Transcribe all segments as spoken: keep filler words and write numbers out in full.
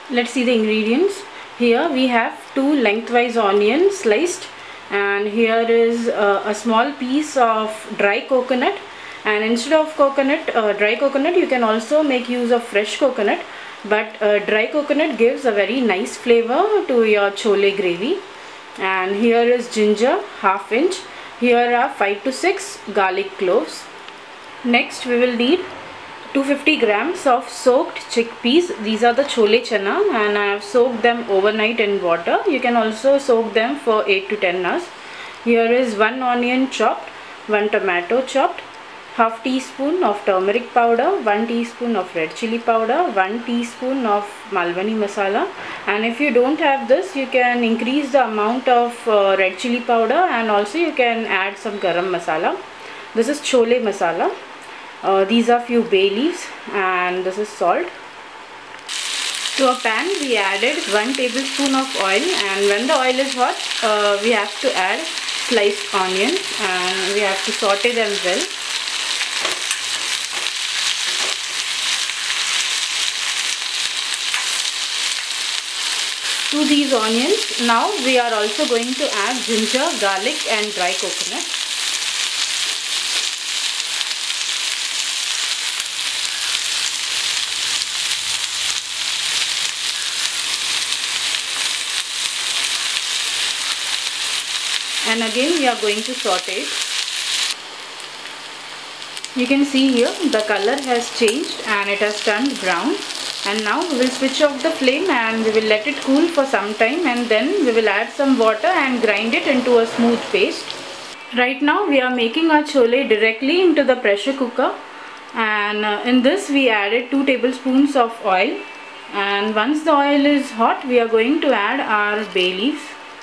Let's see the ingredients. Here we have two lengthwise onions sliced, and here is uh, a small piece of dry coconut. And instead of coconut, uh, dry coconut, you can also make use of fresh coconut, but uh, dry coconut gives a very nice flavor to your chole gravy. And here is ginger, half inch. Here are five to six garlic cloves. Next we will need two hundred fifty grams of soaked chickpeas. These are the chole chana, and I have soaked them overnight in water. You can also soak them for eight to ten hours. Here is one onion chopped, one tomato chopped, half teaspoon of turmeric powder, one teaspoon of red chili powder, one teaspoon of Malwani masala. And if you don't have this, you can increase the amount of uh, red chili powder, and also you can add some garam masala. This is chole masala. Uh, these are few bay leaves, and this is salt. To a pan we added one tablespoon of oil, and when the oil is hot, uh, we have to add sliced onions, and we have to saute them well. To these onions, now we are also going to add ginger, garlic and dry coconut. And again we are going to saute it. You can see here the color has changed and it has turned brown. And now we will switch off the flame and we will let it cool for some time, and then we will add some water and grind it into a smooth paste. Right now we are making our chole directly into the pressure cooker, and uh, in this we added two tablespoons of oil, and once the oil is hot we are going to add our bay leaves.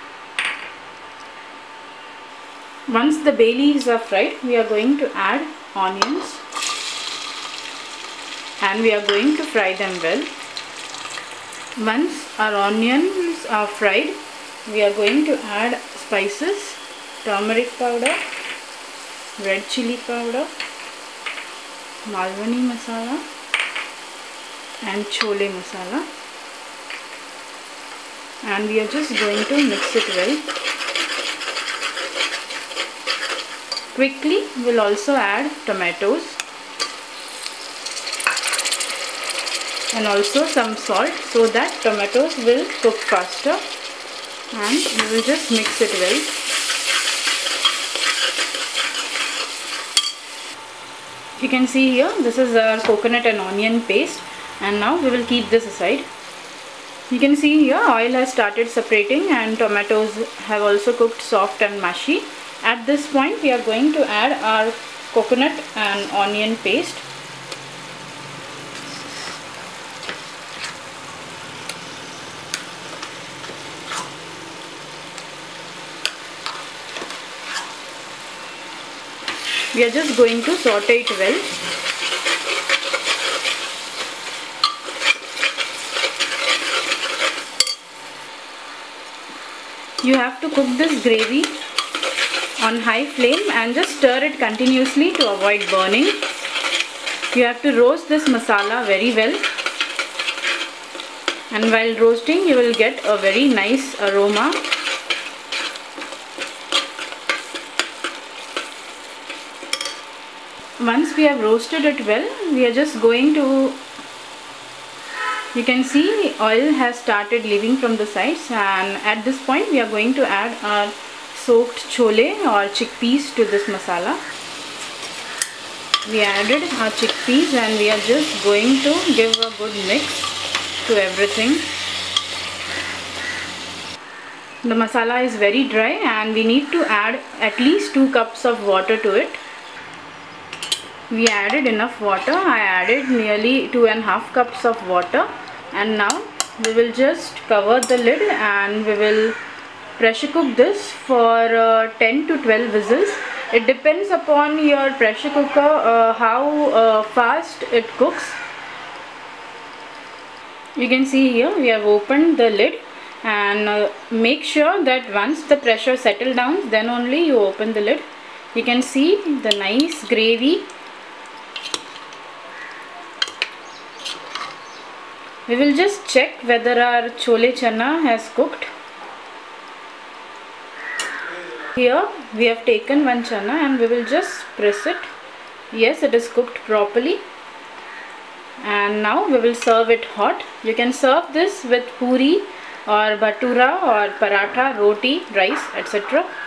Once the bay leaves are fried, we are going to add onions, and we are going to fry them well. Once our onions are fried, we are going to add spices, turmeric powder, red chili powder, Malwani masala and chole masala, and we are just going to mix it well. Quickly we will also add tomatoes and also some salt so that tomatoes will cook faster, and we will just mix it well. You can see here this is our coconut and onion paste, and now we will keep this aside. You can see here oil has started separating and tomatoes have also cooked soft and mushy. At this point we are going to add our coconut and onion paste. We are just going to saute it well. You have to cook this gravy on high flame and just stir it continuously to avoid burning. You have to roast this masala very well, and while roasting you will get a very nice aroma. Once we have roasted it well, we are just going to, you can see oil has started leaving from the sides, and at this point we are going to add our soaked chole or chickpeas to this masala. We added our chickpeas and we are just going to give a good mix to everything. The masala is very dry and we need to add at least two cups of water to it. We added enough water. I added nearly two and a half cups of water, and now we will just cover the lid and we will pressure cook this for uh, ten to twelve whistles. It depends upon your pressure cooker uh, how uh, fast it cooks. You can see here we have opened the lid, and uh, make sure that once the pressure settles down, then only you open the lid. You can see the nice gravy We will just check whether our chole chana has cooked. Here we have taken one chana and we will just press it. Yes, it is cooked properly. And now we will serve it hot. You can serve this with puri or bhatura or paratha, roti, rice, et cetera.